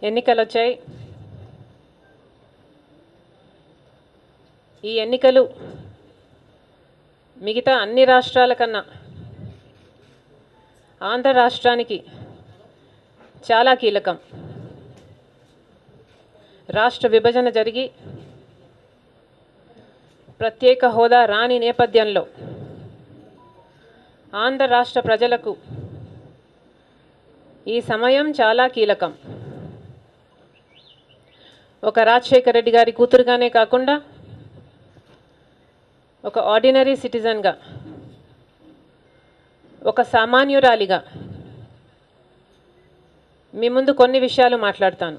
ఎన్నికలు వచ్చాయి. ఈ ఎన్నికలు మిగతా అన్ని రాష్ట్రాల కన్నా ఆంధ్ర రాష్ట్రానికి చాలా కీలకం. రాష్ట్ర విభజన జరిగి ప్రత్యేక హోదా రాని నేపథ్యంలో ఆంధ్ర రాష్ట్ర ప్రజలకు ఈ సమయం చాలా కీలకం. ఒక రాజశేఖర రెడ్డి గారి కూతురుగానే కాకుండా ఒక ఆర్డినరీ సిటిజన్గా, ఒక సామాన్యురాలిగా మీ ముందు కొన్ని విషయాలు మాట్లాడతాను.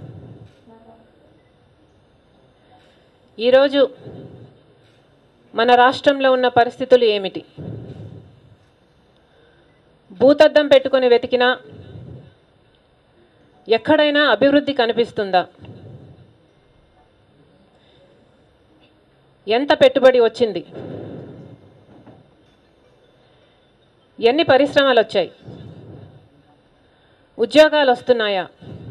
ఈరోజు మన రాష్ట్రంలో ఉన్న పరిస్థితులు ఏమిటి? భూతద్దం పెట్టుకొని వెతికినా ఎక్కడైనా అభివృద్ధి కనిపిస్తుందా? ఎంత పెట్టుబడి వచ్చింది? ఎన్ని పరిశ్రమలు వచ్చాయి? ఉద్యోగాలు వస్తున్నాయా?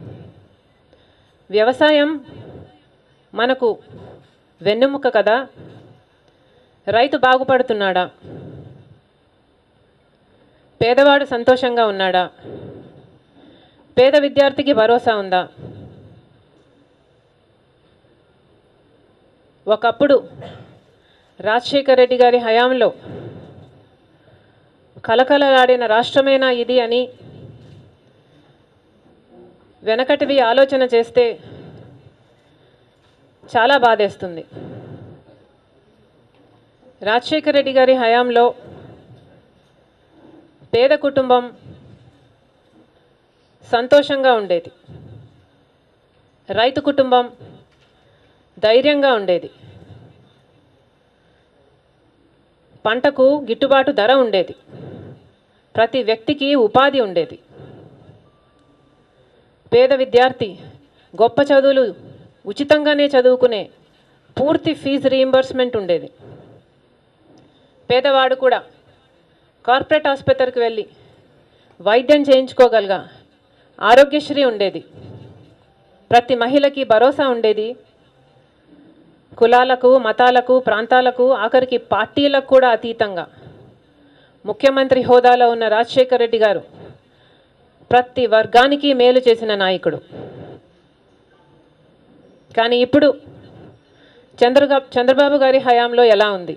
వ్యవసాయం మనకు వెన్నెముక కదా, రైతు బాగుపడుతున్నాడా? పేదవాడు సంతోషంగా ఉన్నాడా? పేద విద్యార్థికి భరోసా ఉందా? ఒకప్పుడు రాజశేఖర రెడ్డి గారి హయాంలో కలకలలాడిన రాష్ట్రమేనా ఇది అని వెనకటివి ఆలోచన చేస్తే చాలా బాధేస్తుంది. రాజశేఖర రెడ్డి గారి హయాంలో పేద కుటుంబం సంతోషంగా ఉండేది, రైతు కుటుంబం ధైర్యంగా ఉండేది, పంటకు గిట్టుబాటు ధర ఉండేది, ప్రతి వ్యక్తికి ఉపాధి ఉండేది, పేద విద్యార్థి గొప్ప చదువులు ఉచితంగానే చదువుకునే పూర్తి ఫీజు రీయింబర్స్మెంట్ ఉండేది. పేదవాడు కూడా కార్పొరేట్ ఆసుపత్రికి వెళ్ళి వైద్యం చేయించుకోగలగా ఆరోగ్యశ్రీ ఉండేది. ప్రతి మహిళకి భరోసా ఉండేది. కులాలకు, మతాలకు, ప్రాంతాలకు, ఆఖరికి పార్టీలకు కూడా అతీతంగా ముఖ్యమంత్రి హోదాలో ఉన్న రాజశేఖర రెడ్డి గారు ప్రతి వర్గానికి మేలు చేసిన నాయకుడు. కానీ ఇప్పుడు చంద్రబాబు గారి హయాంలో ఎలా ఉంది?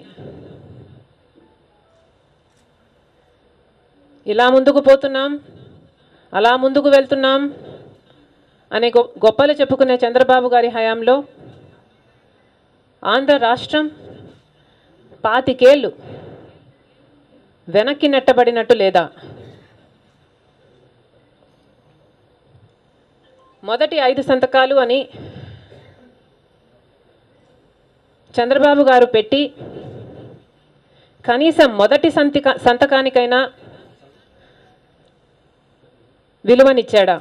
ఇలా ముందుకు పోతున్నాం, అలా ముందుకు వెళ్తున్నాం అనే గొప్పలు చెప్పుకునే చంద్రబాబు గారి హయాంలో ఆంధ్ర రాష్ట్రం 25 ఏళ్ళు వెనక్కి నెట్టబడినట్టు లేదా? మొదటి 5 సంతకాలు అని చంద్రబాబు గారు పెట్టి కనీసం మొదటి సంతకానికైనా విలువనిచ్చాడా?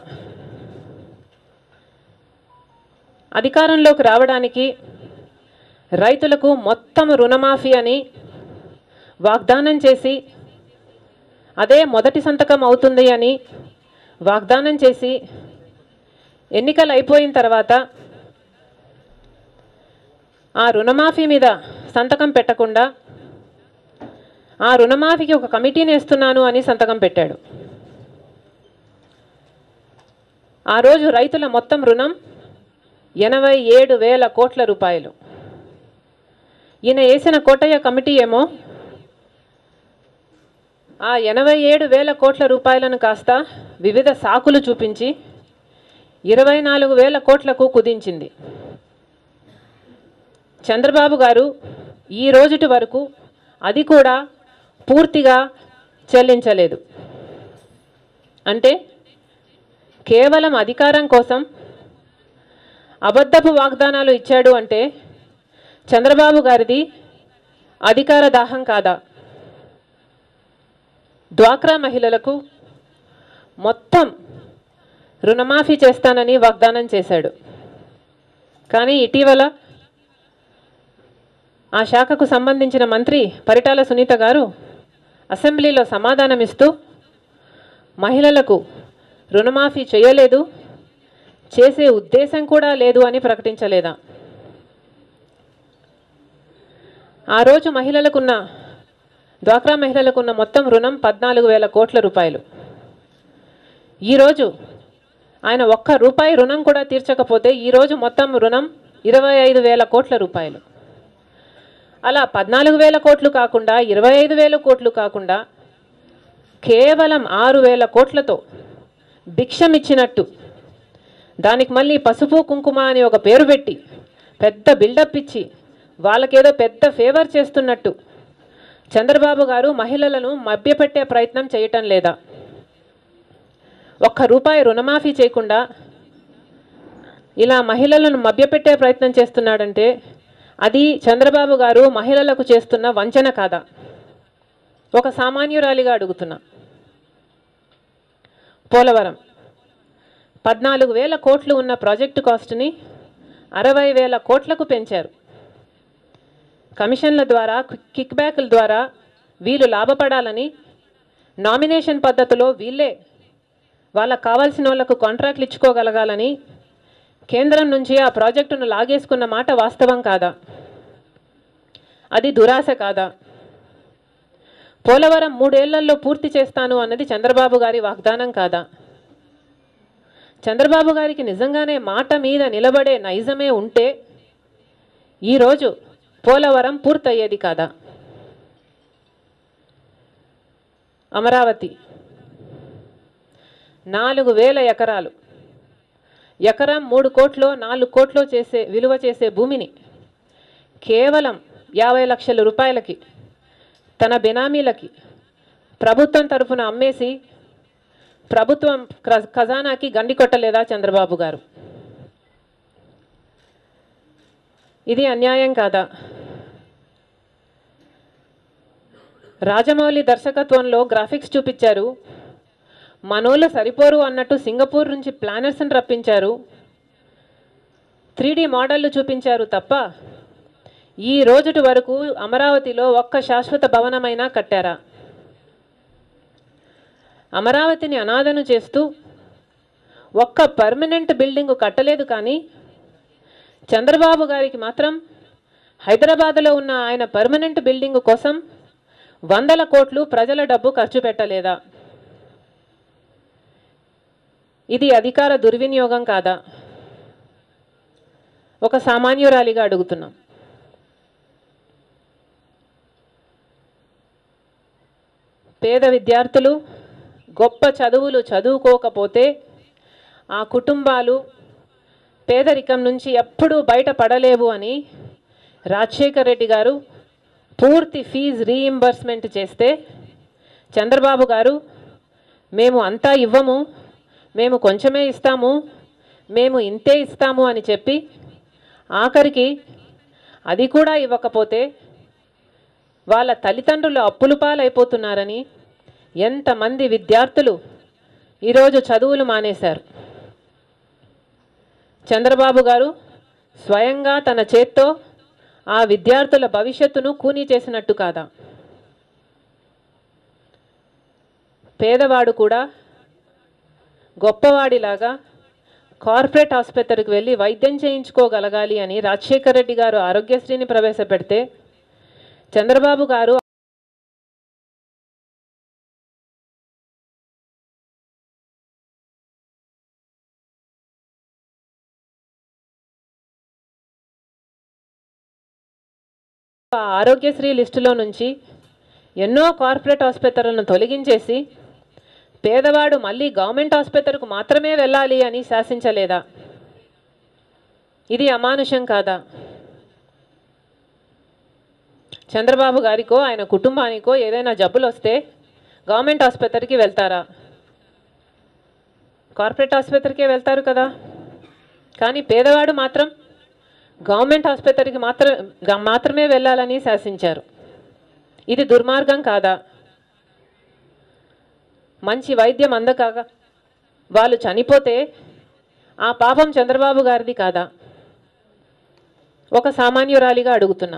అధికారంలోకి రావడానికి రైతులకు మొత్తం రుణమాఫీ అని వాగ్దానం చేసి, అదే మొదటి సంతకం అవుతుంది అని వాగ్దానం చేసి, ఎన్నికలు అయిపోయిన తర్వాత ఆ రుణమాఫీ మీద సంతకం పెట్టకుండా ఆ రుణమాఫీకి ఒక కమిటీని వేస్తున్నాను అని సంతకం పెట్టాడు. ఆ రోజు రైతుల మొత్తం రుణం 87,000 కోట్ల రూపాయలు. ఈయన వేసిన కోటయ్య కమిటీ ఏమో ఆ 87,000 కోట్ల రూపాయలను కాస్త వివిధ సాకులు చూపించి 24,000 కోట్లకు కుదించింది. చంద్రబాబు గారు ఈ రోజుటి వరకు అది కూడా పూర్తిగా చెల్లించలేదు. అంటే కేవలం అధికారం కోసం అబద్ధపు వాగ్దానాలు ఇచ్చాడు అంటే చంద్రబాబు గారిది అధికార దాహం కాదా? డ్వాక్రా మహిళలకు మొత్తం రుణమాఫీ చేస్తానని వాగ్దానం చేశాడు. కానీ ఇటీవల ఆ శాఖకు సంబంధించిన మంత్రి పరిటాల సునీత గారు అసెంబ్లీలో సమాధానమిస్తూ మహిళలకు రుణమాఫీ చేయలేదు, చేసే ఉద్దేశం కూడా లేదు అని ప్రకటించలేదా? ఆ రోజు డ్వాక్రా మహిళలకున్న మొత్తం రుణం 14,000 కోట్ల రూపాయలు. ఈరోజు ఆయన ఒక్క రూపాయి రుణం కూడా తీర్చకపోతే ఈరోజు మొత్తం రుణం 25,000 కోట్ల రూపాయలు. అలా 14,000 కోట్లు కాకుండా 25,000 కోట్లు కాకుండా కేవలం 6,000 కోట్లతో భిక్షమిచ్చినట్టు, దానికి మళ్ళీ పసుపు కుంకుమ అని ఒక పేరు పెట్టి పెద్ద బిల్డప్ ఇచ్చి వాళ్ళకేదో పెద్ద ఫేవర్ చేస్తున్నట్టు చంద్రబాబు గారు మహిళలను మభ్యపెట్టే ప్రయత్నం చేయటం లేదా? ఒక్క రూపాయి రుణమాఫీ చేయకుండా ఇలా మహిళలను మభ్యపెట్టే ప్రయత్నం చేస్తున్నాడంటే అది చంద్రబాబు గారు మహిళలకు చేస్తున్న వంచన కాదా? ఒక సామాన్యురాలిగా అడుగుతున్నా. పోలవరం 14,000 కోట్లు ఉన్న ప్రాజెక్టు కాస్ట్ని 60,000 కోట్లకు పెంచారు. కమిషన్ల ద్వారా, కిక్ బ్యాక్ల ద్వారా వీళ్ళు లాభపడాలని నామినేషన్ పద్ధతిలో వీళ్ళే వాళ్ళకు కావాల్సిన వాళ్ళకు కాంట్రాక్ట్లు ఇచ్చుకోగలగాలని కేంద్రం నుంచి ఆ ప్రాజెక్టును లాగేసుకున్న మాట వాస్తవం కాదా? అది దురాశ కాదా? పోలవరం 3 ఏళ్లలో పూర్తి చేస్తాను అన్నది చంద్రబాబు గారి వాగ్దానం కాదా? చంద్రబాబు గారికి నిజంగానే మాట మీద నిలబడే నైజమే ఉంటే ఈరోజు పోలవరం పూర్తయ్యేది కాదా? అమరావతి 4,000 ఎకరాలు, ఎకరం 3 కోట్లు 4 కోట్లు విలువ చేసే భూమిని కేవలం 50 లక్షల రూపాయలకి తన బెనామీలకి ప్రభుత్వం తరఫున అమ్మేసి ప్రభుత్వం ఖజానాకి గండి కొట్టలేదా చంద్రబాబు గారు? ఇది అన్యాయం కాదా? రాజమౌళి దర్శకత్వంలో గ్రాఫిక్స్ చూపించారు, మనోళ్ళు సరిపోరు అన్నట్టు సింగపూర్ నుంచి ప్లానర్స్ని రప్పించారు, 3D మోడళ్లు చూపించారు తప్ప ఈ రోజుటి వరకు అమరావతిలో ఒక్క శాశ్వత భవనమైనా కట్టారా? అమరావతిని అనాథను చేస్తూ ఒక్క పర్మనెంట్ బిల్డింగ్ కట్టలేదు. కానీ చంద్రబాబు గారికి మాత్రం హైదరాబాద్లో ఉన్న ఆయన పర్మనెంట్ బిల్డింగ్ కోసం 100 కోట్లు ప్రజల డబ్బు ఖర్చు పెట్టలేదా? ఇది అధికార దుర్వినియోగం కాదా? ఒక సామాన్యురాలిగా అడుగుతున్నాం. పేద విద్యార్థులు గొప్ప చదువులు చదువుకోకపోతే ఆ కుటుంబాలు పేదరికం నుంచి ఎప్పుడూ బయటపడలేవు అని రాజశేఖర్ రెడ్డి గారు పూర్తి ఫీజు రీయింబర్స్మెంట్ చేస్తే చంద్రబాబు గారు మేము అంతా ఇవ్వము, మేము కొంచెమే ఇస్తాము, మేము ఇంతే ఇస్తాము అని చెప్పి ఆఖరికి అది కూడా ఇవ్వకపోతే వాళ్ళ తల్లిదండ్రులు అప్పుల పాలైపోతున్నారని ఎంతమంది విద్యార్థులు ఈరోజు చదువులు మానేశారు. చంద్రబాబు గారు స్వయంగా తన చేత్తో ఆ విద్యార్థుల భవిష్యత్తును కూనీ చేసినట్టు కాదా? పేదవాడు కూడా గొప్పవాడిలాగా కార్పొరేట్ ఆసుపత్రికి వెళ్ళి వైద్యం చేయించుకోగలగాలి అని రాజశేఖర్ రెడ్డి గారు ఆరోగ్యశ్రీని ప్రవేశపెడితే చంద్రబాబు గారు ఆరోగ్యశ్రీ లిస్టులో నుంచి ఎన్నో కార్పొరేట్ ఆసుపత్రులను తొలగించేసి పేదవాడు మళ్ళీ గవర్నమెంట్ ఆసుపత్రికి మాత్రమే వెళ్ళాలి అని శాసించలేదా? ఇది అమానుషం కాదా? చంద్రబాబు గారికో ఆయన కుటుంబానికో ఏదైనా జబ్బులు వస్తే గవర్నమెంట్ ఆసుపత్రికి వెళ్తారా? కార్పొరేట్ ఆసుపత్రికే వెళ్తారు కదా. కానీ పేదవాడు మాత్రం గవర్నమెంట్ ఆసుపత్రికి మాత్రమే వెళ్ళాలని శాసించారు. ఇది దుర్మార్గం కాదా? మంచి వైద్యం అందక వాళ్ళు చనిపోతే ఆ పాపం చంద్రబాబు గారిది కాదా? ఒక సామాన్యురాలిగా అడుగుతున్నా.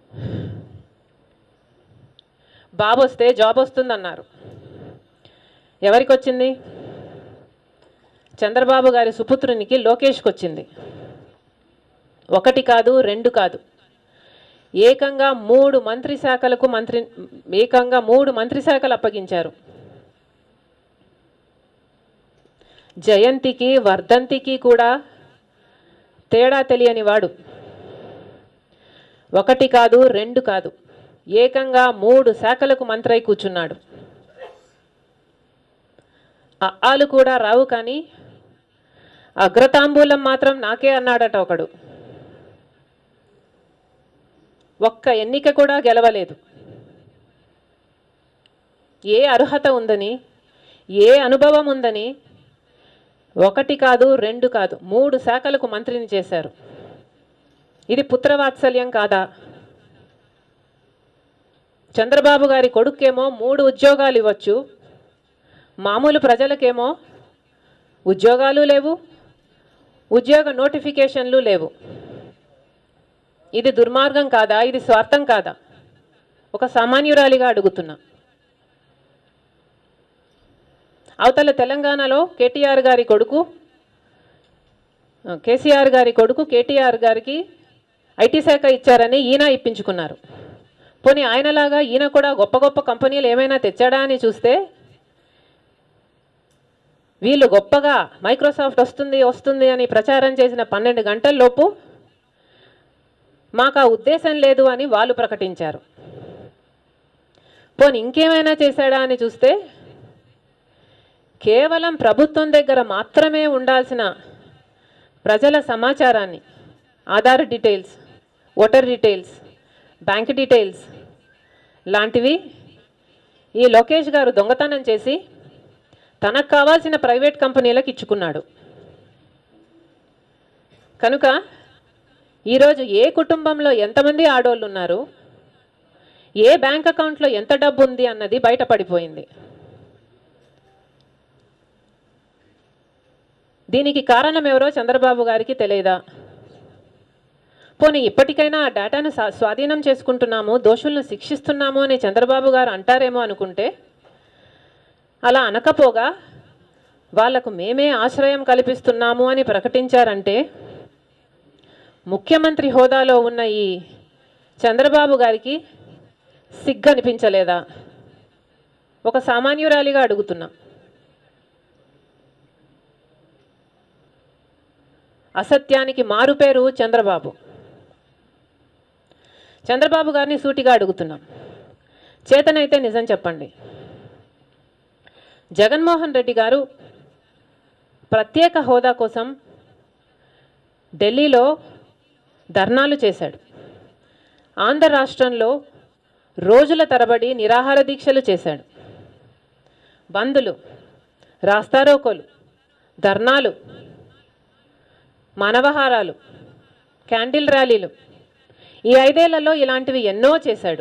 బాబు వస్తే జాబ్ వస్తుందన్నారు. ఎవరికి వచ్చింది? చంద్రబాబు గారి సుపుత్రునికి లోకేష్కి వచ్చింది. ఒకటి కాదు, రెండు కాదు, ఏకంగా మూడు మంత్రి శాఖలు అప్పగించారు. జయంతికి వర్ధంతికి కూడా తేడా తెలియని వాడు. ఒకటి కాదు, రెండు కాదు, ఏకంగా మూడు శాఖలకు మంత్రి అయి కూర్చున్నాడు. ఆలు కూడా రావు కానీ అగ్రతాంబూలం మాత్రం నాకే అన్నాడట ఒకడు. ఒక్క ఎన్నిక కూడా గెలవలేదు. ఏ అర్హత ఉందని, ఏ అనుభవం ఉందని ఒకటి కాదు, రెండు కాదు, మూడు శాఖలకు మంత్రిని చేశారు. ఇది పుత్రవాత్సల్యం కాదా? చంద్రబాబు గారి కొడుకేమో 3 ఉద్యోగాలు ఇవ్వచ్చు, మామూలు ప్రజలకేమో ఉద్యోగాలు లేవు, ఉద్యోగ నోటిఫికేషన్లు లేవు. ఇది దుర్మార్గం కాదా? ఇది స్వార్థం కాదా? ఒక సామాన్యురాలిగా అడుగుతున్నా. అవతల తెలంగాణలో కేసీఆర్ గారి కొడుకు కేటీఆర్ గారికి ఐటీ శాఖ ఇచ్చారని ఈయన ఇప్పించుకున్నారు. పోనీ ఆయనలాగా ఈయన కూడా గొప్ప గొప్ప కంపెనీలు ఏమైనా తెచ్చాడా అని చూస్తే వీళ్ళు గొప్పగా మైక్రోసాఫ్ట్ వస్తుంది అని ప్రచారం చేసిన 12 గంటల్లోపు మాకు ఆ ఉద్దేశం లేదు అని వాళ్ళు ప్రకటించారు. పోనీ ఇంకేమైనా చేశాడా అని చూస్తే కేవలం ప్రభుత్వం దగ్గర మాత్రమే ఉండాల్సిన ప్రజల సమాచారాన్ని, Aadhaar details, voter details, bank details లాంటివి ఈ లోకేష్ గారు దొంగతనం చేసి తనకు కావాల్సిన ప్రైవేట్ కంపెనీలకు ఇచ్చుకున్నాడు. కనుక ఈరోజు ఏ కుటుంబంలో ఎంతమంది ఆడోళ్ళు ఉన్నారు, ఏ బ్యాంక్ అకౌంట్లో ఎంత డబ్బు ఉంది అన్నది బయటపడిపోయింది. దీనికి కారణం ఎవరో చంద్రబాబు గారికి తెలియదా? పోనీ ఇప్పటికైనా ఆ డేటాను స్వాధీనం చేసుకుంటున్నాము, దోషులను శిక్షిస్తున్నాము అని చంద్రబాబు గారు అంటారేమో అనుకుంటే, అలా అనకపోగా వాళ్లకు మేమే ఆశ్రయం కల్పిస్తున్నాము అని ప్రకటించారంటే ముఖ్యమంత్రి హోదాలో ఉన్న ఈ చంద్రబాబు గారికి సిగ్గనిపించలేదా? ఒక సామాన్యురాలిగా అడుగుతున్నా. అసత్యానికి మారుపేరు చంద్రబాబు. చంద్రబాబు గారిని సూటిగా అడుగుతున్నాం, చేతనైతే నిజం చెప్పండి. జగన్మోహన్ రెడ్డి గారు ప్రత్యేక హోదా కోసం ఢిల్లీలో ధర్నాలు చేశాడు. ఆంధ్ర రాష్ట్రంలో రోజుల తరబడి నిరాహార దీక్షలు చేశాడు. బందులు, రాస్తారోకోలు, ధర్నాలు, మానవహారాలు, క్యాండిల్ ర్యాలీలు, ఈ 5 ఏళ్లలో ఇలాంటివి ఎన్నో చేశాడు.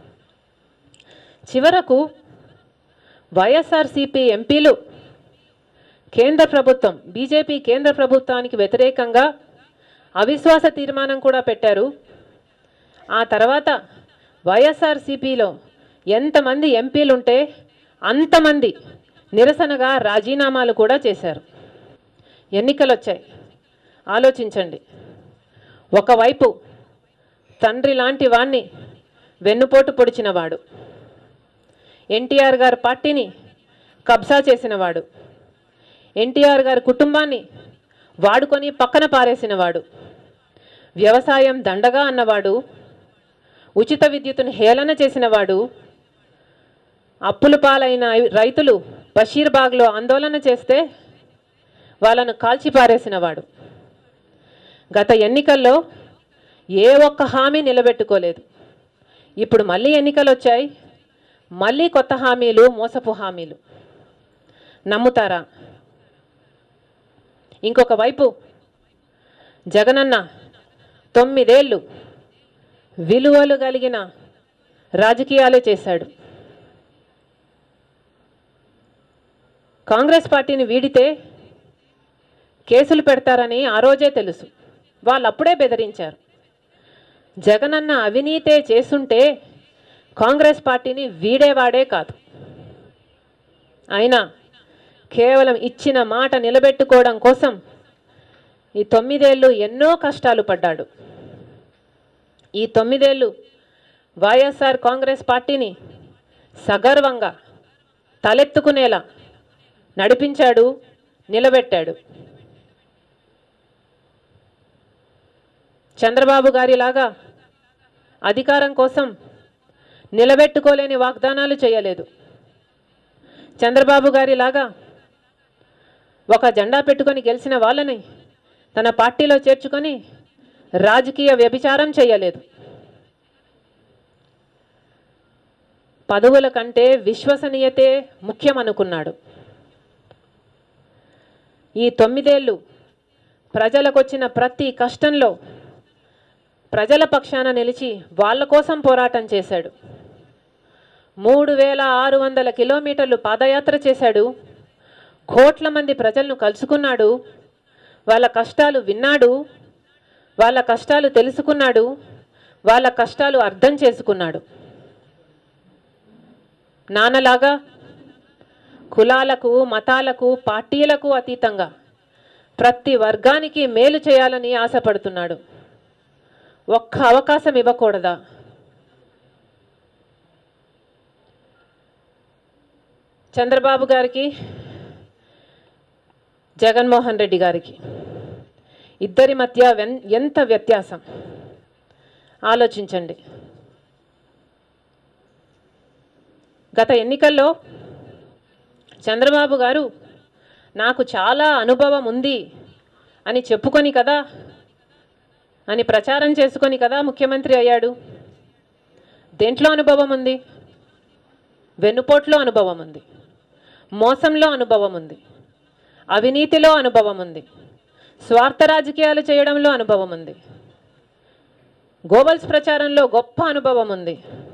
చివరకు వైఎస్ఆర్సీపీ ఎంపీలు కేంద్ర ప్రభుత్వం, బీజేపీ కేంద్ర ప్రభుత్వానికి వ్యతిరేకంగా అవిశ్వాస తీర్మానం కూడా పెట్టారు. ఆ తర్వాత వైఎస్ఆర్సీపీలో ఎంతమంది ఎంపీలు ఉంటే అంతమంది నిరసనగా రాజీనామాలు కూడా చేశారు. ఎన్నికలు వచ్చాయి. ఆలోచించండి. ఒకవైపు తండ్రి లాంటి వాణ్ణి వెన్నుపోటు పొడిచినవాడు, ఎన్టీఆర్ గారి పార్టీని కబ్జా చేసినవాడు, ఎన్టీఆర్ గారి కుటుంబాన్ని వాడుకొని పక్కన పారేసినవాడు, వ్యవసాయం దండగా అన్నవాడు, ఉచిత విద్యుత్తును హేళన చేసినవాడు, అప్పుల పాలైన రైతులు బషీర్బాగ్లో ఆందోళన చేస్తే వాళ్ళను కాల్చిపారేసినవాడు. గత ఎన్నికల్లో ఏ ఒక్క హామీ నిలబెట్టుకోలేదు. ఇప్పుడు మళ్ళీ ఎన్నికలు వచ్చాయి, మళ్ళీ కొత్త హామీలు, మోసపు హామీలు. నమ్ముతారా? ఇంకొక వైపు జగనన్న 9 ఏళ్ళు విలువలు కలిగిన రాజకీయాలు చేశాడు. కాంగ్రెస్ పార్టీని వీడితే కేసులు పెడతారని ఆ రోజే తెలుసు. వాళ్ళు అప్పుడే బెదిరించారు. జగనన్న అవినీతే చేస్తుంటే కాంగ్రెస్ పార్టీని వీడేవాడే కాదు. అయినా కేవలం ఇచ్చిన మాట నిలబెట్టుకోవడం కోసం ఈ 9 ఏళ్ళు ఎన్నో కష్టాలు పడ్డాడు. ఈ 9 ఏళ్ళు వైఎస్ఆర్ కాంగ్రెస్ పార్టీని సగర్వంగా తలెత్తుకునేలా నడిపించాడు, నిలబెట్టాడు. చంద్రబాబు గారిలాగా అధికారం కోసం నిలబెట్టుకోలేని వాగ్దానాలు చేయలేదు. చంద్రబాబు గారిలాగా ఒక జెండా పెట్టుకొని గెలిచిన వాళ్ళని తన పార్టీలో చేర్చుకొని రాజకీయ వ్యభిచారం చేయలేదు. పదవుల కంటే విశ్వసనీయతే ముఖ్యమనుకున్నాడు. ఈ 9 ఏళ్ళు ప్రజలకొచ్చిన ప్రతి కష్టంలో ప్రజల పక్షాన నిలిచి వాళ్ళ కోసం పోరాటం చేశాడు. 3600 కిలోమీటర్లు పాదయాత్ర చేశాడు. కోట్ల మంది ప్రజలను కలుసుకున్నాడు. వాళ్ళ కష్టాలు విన్నాడు, వాళ్ళ కష్టాలు తెలుసుకున్నాడు, వాళ్ళ కష్టాలు అర్థం చేసుకున్నాడు. నాన్నలాగా కులాలకు, మతాలకు, పార్టీలకు అతీతంగా ప్రతి వర్గానికి మేలు చేయాలని ఆశపడుతున్నాడు. ఒక్క అవకాశం ఇవ్వకూడదా? చంద్రబాబు గారికి, జగన్మోహన్ రెడ్డి గారికి ఇద్దరి మధ్య ఎంత వ్యత్యాసం ఆలోచించండి. గత ఎన్నికల్లో చంద్రబాబు గారు నాకు చాలా అనుభవం ఉంది అని చెప్పుకొని కదా, అని ప్రచారం చేసుకొని కదా ముఖ్యమంత్రి అయ్యాడు. దేంట్లో అనుభవం ఉంది? వెన్నుపోట్లో అనుభవం ఉంది, మోసంలో అనుభవం ఉంది, అవినీతిలో అనుభవం ఉంది, స్వార్థ రాజకీయాలు చేయడంలో అనుభవం ఉంది, గోబల్స్ ప్రచారంలో గొప్ప అనుభవం ఉంది.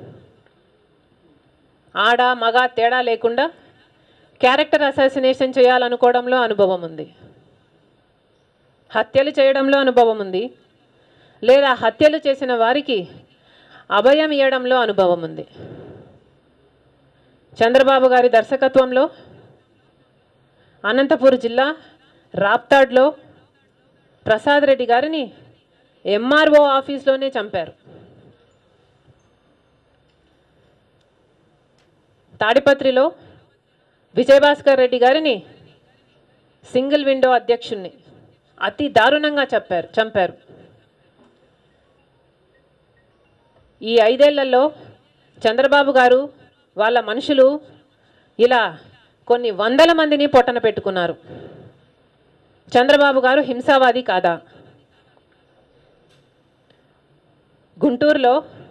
ఆడ మగ తేడా లేకుండా క్యారెక్టర్ అసాసినేషన్ చేయాలనుకోవడంలో అనుభవం ఉంది, హత్యలు చేయడంలో అనుభవం ఉంది, లేదా హత్యలు చేసిన వారికి అభయం ఇవ్వడంలో అనుభవం ఉంది. చంద్రబాబు గారి దర్శకత్వంలో అనంతపురం జిల్లా రాప్తాడ్లో ప్రసాద్ రెడ్డి గారిని ఎంఆర్ఓ ఆఫీస్లోనే చంపారు. తాడిపత్రిలో విజయభాస్కర్ రెడ్డి గారిని సింగిల్ విండో అధ్యక్షుణ్ణి అతి దారుణంగా చంపారు. ఈ 5 ఏళ్లలో చంద్రబాబు గారు వాళ్ళ మనుషులు ఇలా కొన్ని వందల మందిని పొట్టన పెట్టుకున్నారు. చంద్రబాబు గారు హింసావాది కాదా? గుంటూరులో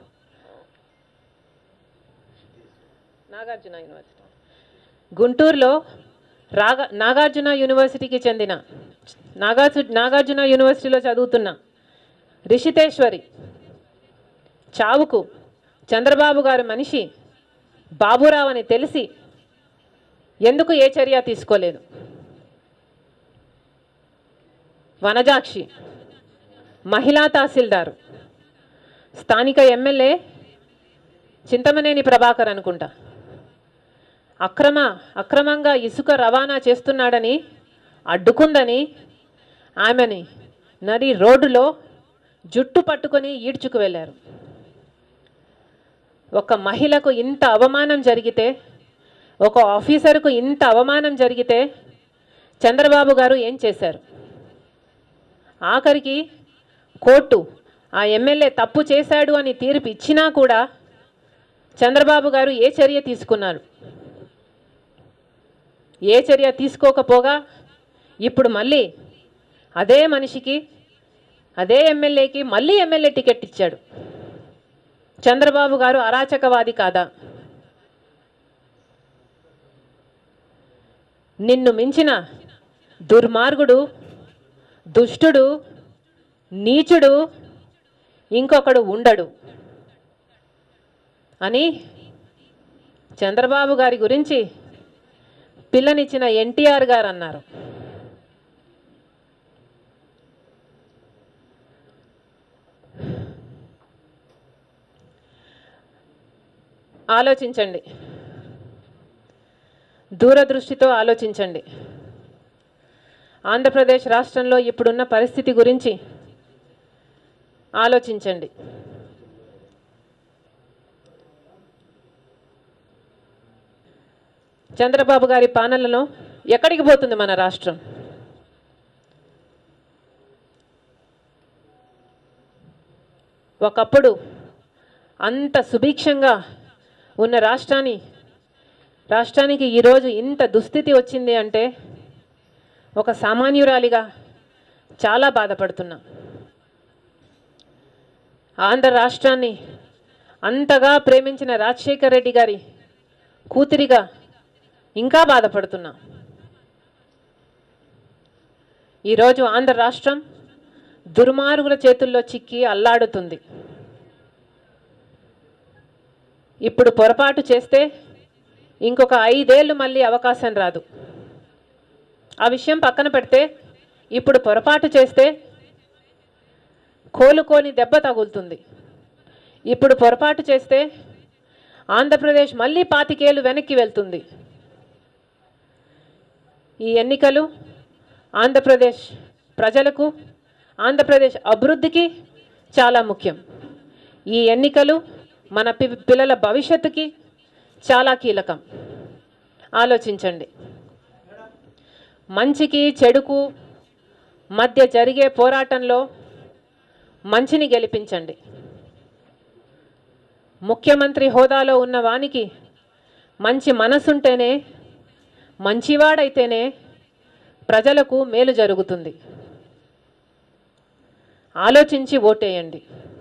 నాగార్జున యూనివర్సిటీకి చెందిన నాగార్జున యూనివర్సిటీలో చదువుతున్న రిషితేశ్వరి చావుకు చంద్రబాబు గారి మనిషి బాబురావు అని తెలిసి ఎందుకు ఏ చర్య తీసుకోలేదు? వనజాక్షి మహిళా తహసీల్దారు, స్థానిక ఎమ్మెల్యే చింతమనేని ప్రభాకర్ అనుకుంటా, అక్రమంగా ఇసుక రవాణా చేస్తున్నాడని అడ్డుకుందని ఆమెని నడి రోడ్డులో జుట్టు పట్టుకొని ఈడ్చుకు వెళ్ళారు. ఒక మహిళకు ఇంత అవమానం జరిగితే, ఒక ఆఫీసర్కు ఇంత అవమానం జరిగితే చంద్రబాబు గారు ఏం చేశారు? ఆఖరికి కోర్టు ఆ ఎమ్మెల్యే తప్పు చేశాడు అని తీర్పు ఇచ్చినా కూడా చంద్రబాబు గారు ఏ చర్య తీసుకున్నారు? ఏ చర్య తీసుకోకపోగా ఇప్పుడు మళ్ళీ అదే మనిషికి, అదే ఎమ్మెల్యేకి మళ్ళీ ఎమ్మెల్యే టికెట్ ఇచ్చాడు. చంద్రబాబు గారు అరాచకవాది కాదా? నిన్ను మించిన దుర్మార్గుడు, దుష్టుడు, నీచుడు ఇంకొకడు ఉండడు అని చంద్రబాబు గారి గురించి పిల్లనిచ్చిన ఎన్టీఆర్ గారు అన్నారు. ఆలోచించండి. దూరదృష్టితో ఆలోచించండి. ఆంధ్రప్రదేశ్ రాష్ట్రంలో ఇప్పుడున్న పరిస్థితి గురించి ఆలోచించండి. చంద్రబాబు గారి పాలనలో ఎక్కడికి పోతుంది మన రాష్ట్రం? ఒకప్పుడు అంత సుభిక్షంగా ఉన్న రాష్ట్రానికి ఈరోజు ఇంత దుస్థితి వచ్చింది అంటే ఒక సామాన్యురాలిగా చాలా బాధపడుతున్నా. ఆంధ్ర రాష్ట్రాన్ని అంతగా ప్రేమించిన రాజశేఖర్ రెడ్డి గారి కూతురిగా ఇంకా బాధపడుతున్నా. ఈరోజు ఆంధ్ర రాష్ట్రం దుర్మార్గుల చేతుల్లో చిక్కి అల్లాడుతుంది. ఇప్పుడు పొరపాటు చేస్తే ఇంకొక 5 ఏళ్ళు మళ్ళీ అవకాశం రాదు. ఆ విషయం పక్కన పెడితే ఇప్పుడు పొరపాటు చేస్తే కోలుకోని దెబ్బ తగులుతుంది. ఇప్పుడు పొరపాటు చేస్తే ఆంధ్రప్రదేశ్ మళ్ళీ 25 ఏళ్ళు వెనక్కి వెళ్తుంది. ఈ ఎన్నికలు ఆంధ్రప్రదేశ్ ప్రజలకు, ఆంధ్రప్రదేశ్ అభివృద్ధికి చాలా ముఖ్యం. ఈ ఎన్నికలు మన పిల్లల భవిష్యత్తుకి చాలా కీలకం. ఆలోచించండి. మంచికి చెడుకు మధ్య జరిగే పోరాటంలో మంచిని గెలిపించండి. ముఖ్యమంత్రి హోదాలో ఉన్న వానికి మంచి మనసుంటేనే, మంచివాడైతేనే ప్రజలకు మేలు జరుగుతుంది. ఆలోచించి ఓటేయండి.